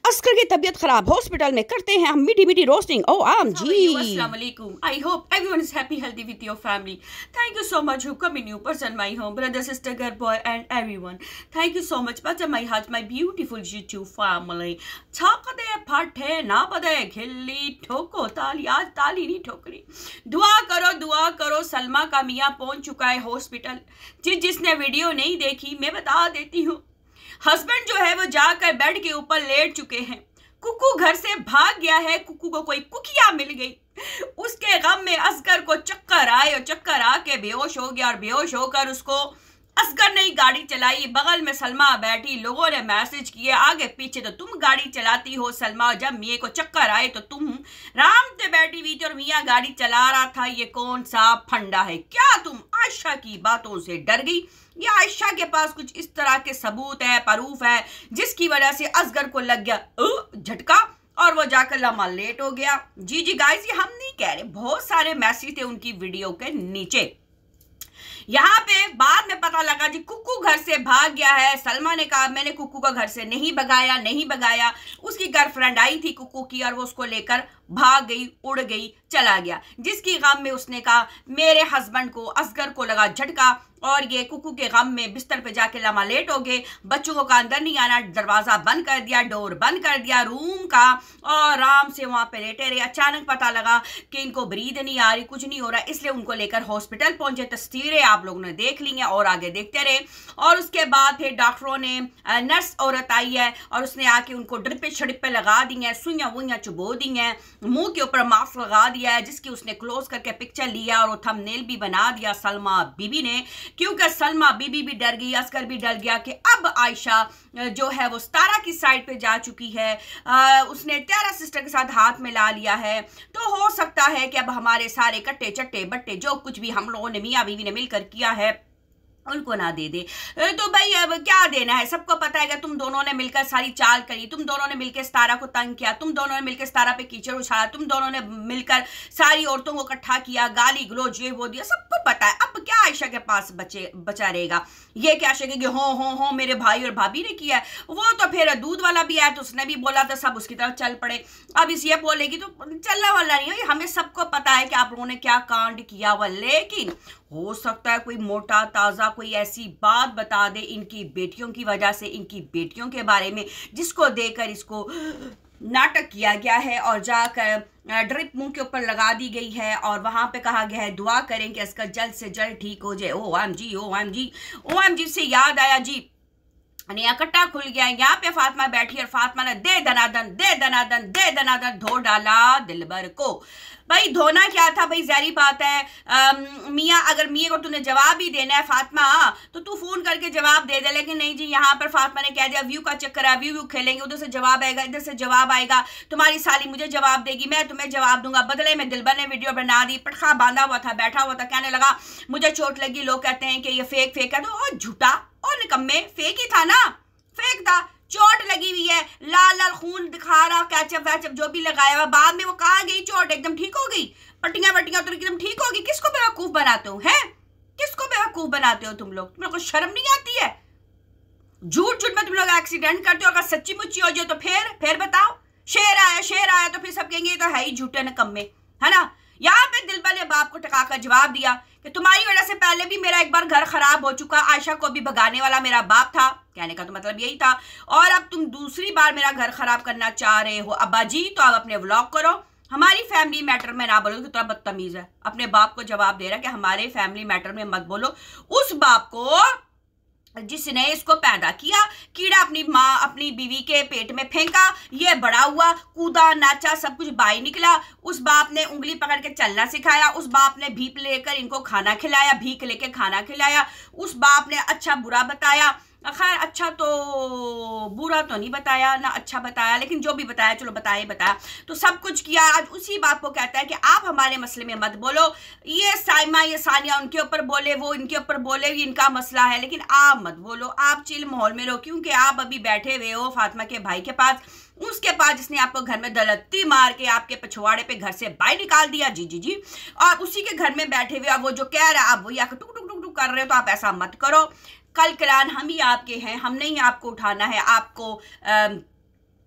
Oscar की तबीयत खराब, हॉस्पिटल में करते हैं हम मीठी मीठी रोस्टिंग। ओ आम जी, अस्सलाम वालेकुम। I hope everyone is happy, healthy with your family. Thank you so much for coming new person, my home brother, sister, girl, boy, and everyone. Thank you so much, but my heart, my beautiful YouTube family. छाकदे फटे ना बदे खिल्ली ठोको ताली, आज ताली नहीं ठोकरी। दुआ करो। सलमा का मियाँ पहुंच चुका है हॉस्पिटल। जिसने वीडियो नहीं देखी मैं बता देती हूँ। हस्बैंड जो है वो जाकर बेड के ऊपर लेट चुके हैं। कुकू घर से भाग गया है। कुकू को कोई कुकिया मिल गई। उसके गम में असगर को चक्कर आए और चक्कर आके बेहोश हो गया और बेहोश होकर उसको असगर ने गाड़ी चलाई। बगल में सलमा बैठी। लोगों ने मैसेज किए आगे पीछे तो तुम गाड़ी चलाती हो सलमा, जब मियाँ को चक्कर आए तो तुम राम से बैठी हुई थी और मियाँ गाड़ी चला रहा था। ये कौन सा फंडा है? क्या तुम आयशा की बातों से डर गई? या आयशा के पास कुछ इस तरह के सबूत है, प्रूफ है, जिसकी वजह से असगर को लग गया झटका और वो जाकर लम्हा लेट हो गया। जी गाइस, ये हम नहीं कह रहे, बहुत सारे मैसेज थे उनकी वीडियो के नीचे। यहाँ पे बाद में पता लगा जी कुकू घर से भाग गया है। सलमा ने कहा मैंने कुकू को घर से नहीं भगाया। उसकी गर्लफ्रेंड आई थी कुकू की और वो उसको लेकर भाग गई, उड़ गई, चला गया। जिसकी गम में उसने कहा मेरे हस्बैंड को असगर को लगा झटका और ये कुकू के गम में बिस्तर पे जाके लम्हा लेट हो गए। बच्चों को अंदर नहीं आना, दरवाजा बंद कर दिया, डोर बंद कर दिया रूम का और आराम से वहां पे लेटे रहे। अचानक पता लगा कि इनको ब्रीद नहीं आ रही, कुछ नहीं हो रहा, इसलिए उनको लेकर हॉस्पिटल पहुंचे। तस्वीरें आप लोगों ने देख ली हैं और आगे देखते रहे। और उसके बाद फिर डॉक्टरों ने, नर्स औरत आई है और उसने आके उनको ड्रिपे शड़िपे लगा दी हैं, सुइयां वुइयां चुबो दी हैं, मुंह के ऊपर मास्क लगा दिया है, जिसकी उसने क्लोज करके पिक्चर लिया और वो थंबनेल भी बना दिया सलमा बीबी ने। क्योंकि सलमा बीबी भी डर गई, असगर भी डर गया कि अब आयशा जो है वो सतारा की साइड पे जा चुकी है। उसने त्यारा सिस्टर के साथ हाथ में ला लिया है। तो हो सकता है कि अब हमारे सारे कट्टे चट्टे बट्टे जो कुछ भी हम लोगों ने मियाँ बीवी ने मिलकर किया है उनको ना दे दे। तो भाई अब क्या देना है? सबको पता है कि तुम दोनों ने मिलकर सारी चाल करी, तुम दोनों ने मिलकर सतारा को तंग किया, तुम दोनों ने मिलकर सतारा पे कीचड़ उछाला, तुम दोनों ने मिलकर सारी औरतों को इकट्ठा किया, गाली गलौज ये वो दिया, सबको पता है। अब क्या आयशा के पास बचा रहेगा? ये क्या आयशा हो मेरे भाई और भाभी ने किया है। वो तो फिर दूध वाला भी आया तो उसने भी बोला था, सब उसकी तरफ चल पड़े। अब इस ये बोलेगी तो चलने वाला नहीं है। हमें सबको पता है कि आप लोगों ने क्या कांड किया हुआ, लेकिन हो सकता है कोई मोटा ताजा कोई ऐसी बात बता दे इनकी बेटियों की वजह से, इनकी बेटियों के बारे में, जिसको देकर इसको नाटक किया गया है और जाकर ड्रिप मुंह के ऊपर लगा दी गई है और वहां पे कहा गया है दुआ करें कि इसका जल्द से जल्द ठीक हो जाए। OMG से याद आया जी, नया कट्टा खुल गया। यहाँ पे फातिमा बैठी और फातिमा ने दे दनादन धो डाला दिलबर को। भाई धोना क्या था भाई? जहरी बात है। मियाँ अगर मियाँ को तूने जवाब भी देना है फातिमा तो तू फोन करके जवाब दे दे, लेकिन नहीं जी। यहाँ पर फातिमा ने कह दिया व्यू का चक्कर है, व्यू खेलेंगे, उधर से जवाब आएगा, इधर से जवाब आएगा, तुम्हारी साली मुझे जवाब देगी, मैं तुम्हें जवाब दूंगा। बदले में दिलबर ने वीडियो बना दी, पटखा बांधा हुआ था, बैठा हुआ था, कहने लगा मुझे चोट लगी, लोग कहते हैं कि ये फेक है। तो झूठा और निकम्मे, फेक ही था ना, फेक था। चोट लगी हुई है, लाल खून दिखा रहा, कैचअप वैचअप जो भी लगाया हुआ, बाद में वो कहाँ गई चोट? एकदम ठीक हो गई, पट्टियां वट्टियां तो एकदम ठीक होगी। किसको बेवकूफ बनाते हो? हैं किसको बेवकूफ बनाते हो तुम लोग? तुम लोग को शर्म नहीं आती है? झूठ में तुम लोग एक्सीडेंट करते हो। अगर सच्ची मुच्ची हो जाए तो फिर बताओ शेर आया तो फिर सब कहेंगे तो है ही झूठे निकम्मे, है ना। यहाँ पे दिलबर ने बाप को टकाकर जवाब दिया कि तुम्हारी वजह से पहले भी मेरा एक बार घर खराब हो चुका, आयशा को भी भगाने वाला मेरा बाप था। कहने का तो मतलब यही था, और अब तुम दूसरी बार मेरा घर खराब करना चाह रहे हो अब्बा जी, तो अब अपने व्लॉग करो। हमारी फैमिली मैटर में ना बोलो कि तो बदतमीज है। अपने बाप को जवाब दे रहा है कि हमारे फैमिली मैटर में मत बोलो। उस बाप को जिसने इसको पैदा किया, कीड़ा अपनी माँ अपनी बीवी के पेट में फेंका, ये बड़ा हुआ, कूदा नाचा, सब कुछ बाहर निकला। उस बाप ने उंगली पकड़ के चलना सिखाया, उस बाप ने भीख लेकर इनको खाना खिलाया, भीख लेके खाना खिलाया, उस बाप ने अच्छा बुरा बताया। खैर अच्छा तो बुरा तो नहीं बताया ना अच्छा बताया, लेकिन जो भी बताया चलो बताया तो सब कुछ किया। आज उसी बात को कहता है कि आप हमारे मसले में मत बोलो। ये साइमा ये सानिया उनके ऊपर बोले, वो इनके ऊपर बोले, ये इनका मसला है, लेकिन आप मत बोलो, आप चिल माहौल में रहो। क्योंकि आप अभी बैठे हुए हो फातिमा के भाई के पास, उसके पास जिसने आपको घर में दलत्ती मार के आपके पिछवाड़े पे घर से बाहर निकाल दिया। जी और उसी के घर में बैठे हुए वो जो कह रहा है आप वही आकर टुक टुक कर रहे हो। तो आप ऐसा मत करो। कल कलान हम ही आपके हैं, हमने ही आपको उठाना है, आपको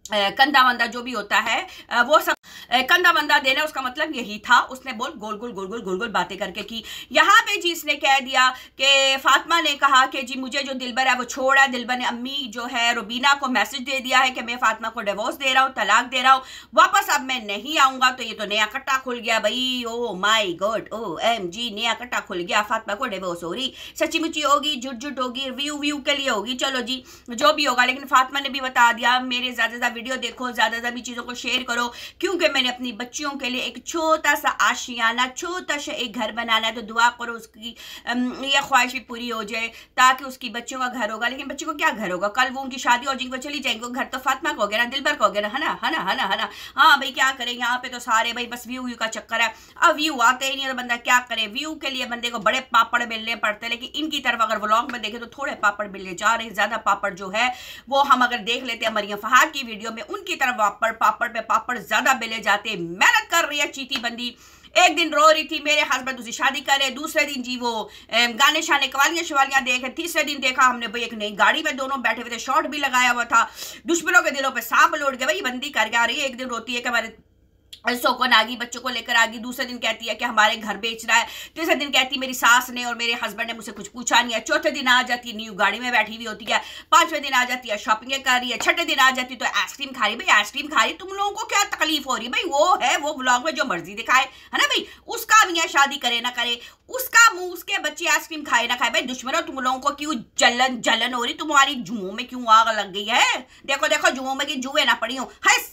कंधा वंदा जो भी होता है वो सब कंधा वंदा देना, उसका मतलब यही था। उसने बोल गोल गोल गोल गोल गोल गोल बातें करके की। यहाँ पे जी इसने कह दिया कि फातिमा ने कहा कि जी मुझे जो दिलबर है वो छोड़ा। दिलबर ने अम्मी जो है रुबीना को मैसेज दे दिया है कि मैं फातिमा को डिवोर्स दे रहा हूँ, तलाक दे रहा हूँ, वापस अब मैं नहीं आऊंगा। तो ये तो नया कट्टा खुल गया भाई। ओ माई गॉड, OMG, नया कट्टा खुल गया। फातिमा को डिवोर्स हो रही, सच्ची मुच्ची होगी, झुट झुट होगी, व्यू के लिए होगी, चलो जी जो भी होगा। लेकिन फातिमा ने भी बता दिया मेरे ज्यादा वीडियो देखो, ज्यादा भी चीजों को शेयर करो, क्योंकि मैंने अपनी बच्चियों के लिए एक छोटा सा आशियाना, छोटा सा एक घर बनाना है। तो दुआ करो उसकी ये ख्वाहिश भी पूरी हो जाए, ताकि उसकी बच्चियों का घर होगा। लेकिन बच्चों को क्या घर होगा? कल वो उनकी शादी हो जाएगी, वो चली जाएंगे, वो घर तो फातिमा को हो गया ना, दिलबर को हो गया ना, है ना, है ना, है ना, है ना। हाँ भाई क्या करें, यहाँ पे तो सारे भाई बस व्यू का चक्कर है। अब व्यू आते ही नहीं और बंदा क्या करे। व्यू के लिए बंदे को बड़े पापड़ बेलने पड़ते हैं, लेकिन इनकी तरफ अगर व्लॉग में देखे तो थोड़े पापड़ बेलने जा रहे हैं। ज्यादा पापड़ जो है वो हम अगर देख लेते हैं मरियम फहाद की वीडियो में, उनकी तरफ पापड़ पे पापड़ ज्यादा बेले जाते। मेहनत कर रही है चीटी बंदी। एक दिन रो रही थी मेरे हस्बैंड दूसरी शादी करे, दूसरे दिन जी वो गाने शाने कवालियां शिवालियां देखे, तीसरे दिन देखा हमने भाई एक नई गाड़ी में दोनों बैठे हुए थे, शॉर्ट भी लगाया हुआ था। दुश्मनों के दिलों पे सांप लौट गया भाई, बंदी करके आ रही है। एक दिन रोती है कि हमारे सोकन आ गई, बच्चों को लेकर आ गई। दूसरे दिन कहती है कि हमारे घर बेच रहा है। तीसरे दिन कहती है मेरी सास ने और मेरे हस्बैंड ने मुझसे कुछ पूछा नहीं है। चौथे दिन आ जाती है न्यू गाड़ी में बैठी हुई होती है। पांचवें दिन आ जाती है शॉपिंग कर रही है। छठे दिन आ जाती है तो आइसक्रीम खा रही। भाई आइसक्रीम खा रही, तुम लोगों को क्या तकलीफ हो रही भाई? वो है वो व्लॉग में जो मर्जी दिखाए, है ना भाई। उसका मियाँ शादी करे ना करे, उसका मुंह, उसके बच्चे आइसक्रीम खाए ना खाए। भाई दुश्मनों तुम लोगों को क्यों जलन हो रही? तुम्हारी जुओं में क्यों आग लग गई है? देखो देखो जुओं में की जुए ना पड़ी हो।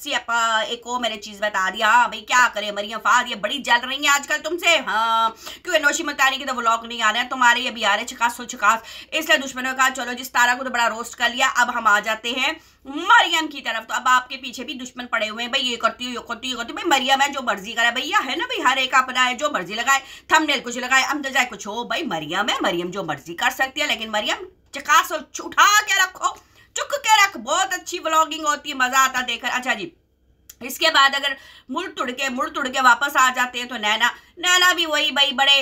एक और मैंने चीज बता दिया। हाँ भाई क्या करे मरियम फहाद, ये बड़ी जल रही है आजकल तुमसे। हाँ क्योंकि नौशी मतानी के तो व्लॉग नहीं आ रहे हैं, तुम्हारे ये भी आ रहे चकास, इसलिए दुश्मनों का चलो जिस तारा को तो बड़ा रोस्ट कर लिया। अब हम आ जाते हैं मरियम की तरफ। तो अब आपके पीछे भी दुश्मन पड़े हुए हैं भाई, ये करती हो, ये करती हो, ये करती हो। भाई मरियम है, जो मर्जी करे भैया, है ना भाई। हर एक अपना है, जो मर्जी लगाए, थंबनेल कुछ लगाए, अंदर कुछ हो। भाई मरियम है, मरियम जो मर्जी कर सकती है। लेकिन मरियम चकास उठा के रखो, चुक के रख। बहुत अच्छी व्लॉगिंग होती है, मजा आता देखकर। अच्छा जी, इसके बाद अगर मुड़ तुड़ के वापस आ जाते हैं तो नैना भी वही भाई बड़े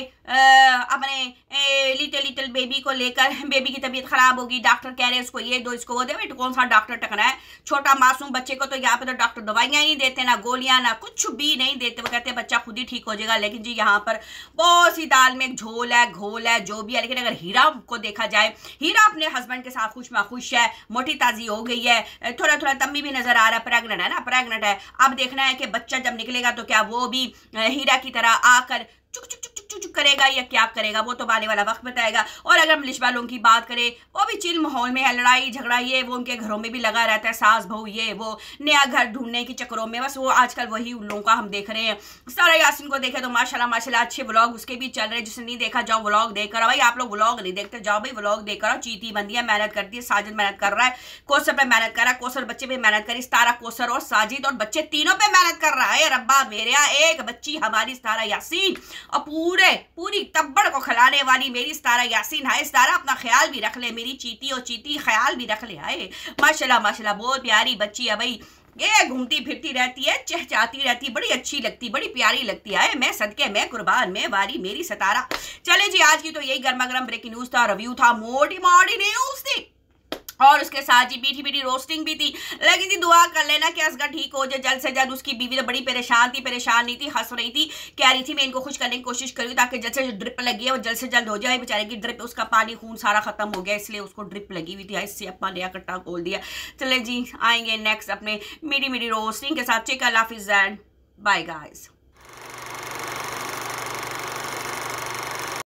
अपने लिटिल बेबी को लेकर, बेबी की तबीयत खराब होगी, डॉक्टर कह रहे हैं इसको ये दो, इसको वो दे। भाई कौन सा डॉक्टर टकना है? छोटा मासूम बच्चे को तो यहाँ पे तो डॉक्टर दवाइयाँ ही देते, ना गोलियां, ना कुछ भी नहीं देते। वो कहते हैं बच्चा खुद ही ठीक हो जाएगा। लेकिन जी यहाँ पर बहुत सी दाल में झोल है, घोल है, जो भी है। लेकिन अगर हीरा को देखा जाए, हीरा अपने हस्बैंड के साथ खुश है, मोटी ताजी हो गई है, थोड़ा तम्मी भी नजर आ रहा है, प्रेग्नेंट है ना, प्रेग्नेंट है। अब देखना है कि बच्चा जब निकलेगा तो क्या वो भी हीरा की तरह आकर चुक चुक चुक चुक चुक करेगा या क्या करेगा, वो तो आने वाला वक्त बताएगा। और अगर हम लिश वालों की बात करें, वो भी चिल माहौल में है, लड़ाई झगड़ा ये वो उनके घरों में भी लगा रहता है, सास बहू ये वो, नया घर ढूंढने के चक्करों में। बस वो आजकल वही उन लोगों का हम देख रहे हैं। सारा यासीन को देखे तो माशाल्लाह अच्छे व्लॉग उसके भी चल रहे हैं। जिसने नहीं देखा जाओ व्लॉग देखकर। भाई आप लोग व्लॉग नहीं देखते, जाओ भाई व्लॉग देखकर आओ। चीती बंदी है, मेहनत करती है। साजिद मेहनत कर रहा है, कौसर पे मेहनत कर रहा है, कौसर बच्चे पे मेहनत करी, सारा कौसर और साजिद और बच्चे तीनों पे मेहनत कर रहा है। रब्बा मेरे यहाँ एक बच्ची हमारी सारा यासीन और पूरी तब्बड़ को खिलाने वाली मेरी सारा यासीन। हाय सारा अपना ख्याल भी रख ले, मेरी चीती और चीती ख्याल भी रख ले। हाय माशाल्लाह बहुत प्यारी बच्ची है भाई। ये घूमती फिरती रहती है, चहचहाती रहती है, बड़ी अच्छी लगती, बड़ी प्यारी लगती है। मैं सदके, मैं कुर्बान, मैं वारी मेरी सतारा। चले जी, आज की तो यही गर्मा गर्म ब्रेकिंग न्यूज था, रिव्यू था, मोटी न्यूज थी, और उसके साथ जी मीठी रोस्टिंग भी थी। लेकिन जी दुआ कर लेना कि असगर ठीक हो जाए जल्द से जल्द। उसकी बीवी तो बड़ी परेशान नहीं थी, हंस रही थी, कह रही थी मैं इनको खुश करने की कोशिश करूँ ताकि जल्द से जो ड्रिप लगी है वो जल्द से जल्द हो जाए। बेचारे की ड्रिप, उसका पानी खून सारा खत्म हो गया, इसलिए उसको ड्रिप लगी हुई थी। इससे अपना नया कट्टा खोल दिया। चले जी, आएंगे नेक्स्ट अपने मीठी रोस्टिंग के साथ। टेक केयर, अल्लाह हाफिज़ एंड बाय गाइस।